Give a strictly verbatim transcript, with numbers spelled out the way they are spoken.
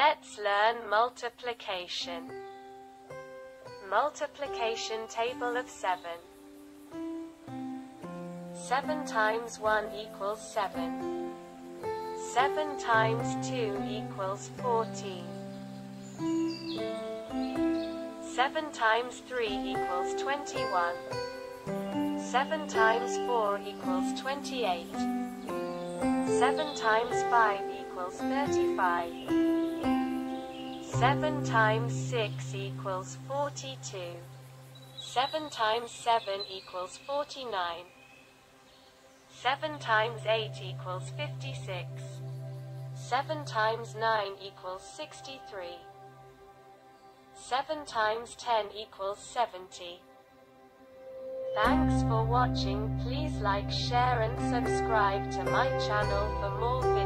Let's learn multiplication. Multiplication table of seven. seven times one equals seven. seven times two equals fourteen. seven times three equals twenty-one. seven times four equals twenty-eight. seven times five equals thirty-five. seven times six equals forty-two. seven times seven equals forty-nine. seven times eight equals fifty-six. seven times nine equals sixty-three. seven times ten equals seventy. Thanks for watching. Please like, share and subscribe to my channel for more videos.